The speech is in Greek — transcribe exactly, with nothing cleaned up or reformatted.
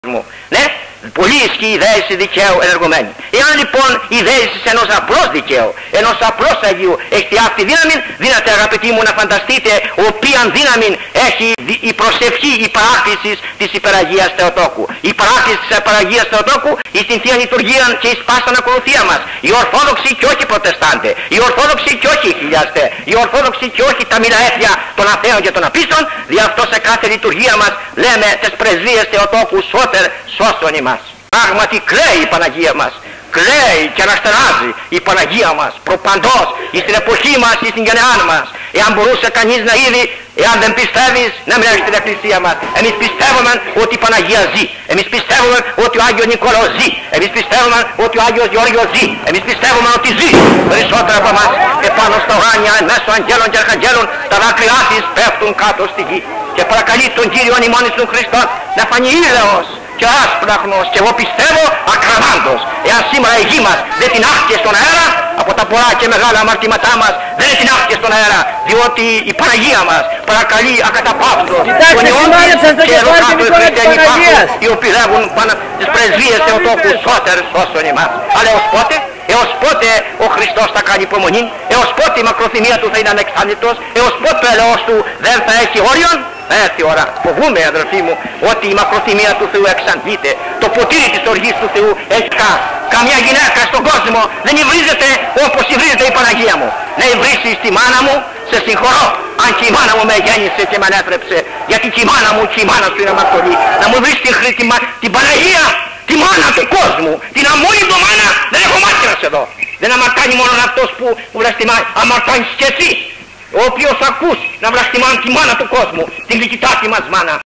μου. Ναι, πολύ ισχύει η δέηση δικαίου ενεργομένη. Εάν λοιπόν η δέηση ενός απλώς δικαίου, ενός απλώς Αγίου έχει αυτή δύναμη, δύναται αγαπητοί μου να φανταστείτε οποίαν δύναμη έχει η προσευχή, η παράκληση της υπεραγίας Θεοτόκου. Η παράκληση της υπεραγίας Θεοτόκου στην Θεία Λειτουργία και εις πάσαν ακολουθία μας. Οι Ορθόδοξοι και όχι οι Προτεστάντε, οι Ορθόδοξοι και όχι οι χιλιάστε, οι Ορθόδοξοι και όχι τα μοιραέφια των αθέων και των απίστων, δι' αυτό σε κάθε λειτουργία μας λέμε τις πρεσβείες Θεοτόκου σώτερ σώσον ημάς. Πράγματι κλαίει η Παναγία μας, κλαίει και αναστεράζει η Παναγία μας προπαντός εις την εποχή μας, εις την γενεάν μας. Εάν μπορούσε κανείς να είδει, εάν δεν πιστεύεις, να μην έρχεται στην εκκλησία μας. Εμείς πιστεύουμε ότι η Παναγία ζει, εμείς πιστεύουμε ότι ο Άγιος Νικόλαος ζει, εμείς πιστεύουμε ότι ο Άγιος Γεώργιος ζει, εμείς πιστεύουμε ότι ζει περισσότερα από εμάς. Επάνω στα ουράνια, εν μέσω αγγέλων και αρχαγγέλων, τα δάκρυά της πέφτουν κάτω στη γη. Και παρακαλεί τον Κύριο ημών εις τον Χριστό να φανεί ήλαιος και άσπραχνος, και εγώ πιστεύω ακραμάντος. Εάν σήμερα η γη μας δεν την άφηκε στον αέρα, από τα πολλά και μεγάλα αμαρτήματά μας δεν την άφηκε στον αέρα, διότι η Παναγία μας παρακαλεί ακαταπαύστος τον αιώντη και εδώ κάτω οι χριστιανοί υπάρχουν, οι οποίοι λέγουν τις πρεσβείες Θεοτόκου σώτερ σώσον ημάς. Αλλά έως πότε, έως πότε ο Χριστός θα κάνει υπομονή, έως πότε η μακροθυμία του θα είναι ανεξάρτητος, έως πότε ο ελαιός του δεν θα έχει όριον. Έρθει η ώρα, φοβούμαι αδελφοί μου, ότι η μακροθυμία του Θεού εξαντλείται. Το ποτήρι της οργής του Θεού έχει κα. Καμιά γυναίκα στον κόσμο δεν υβρίζεται όπως υβρίζεται η Παναγία μου. Να υβρίσει στη μάνα μου, σε συγχωρώ, αν και η μάνα μου με γέννησε και με ανέτρεψε, γιατί και η μάνα μου και η μάνα σου είναι αμαρτωλή. Να μου βρεις την, την, την Παναγία, τη μάνα του κόσμου, την αμόλυντο μάνα, δεν έχω μάτια να σε δω. Δεν αμαρτάνει μόνο αυτός που βλαστημάει, αμαρτάνεις και εσύ. Ο οποίος ακούς να βλαστημάνει τη μάνα του κόσμου, την γλυκητάτη μας μάνα.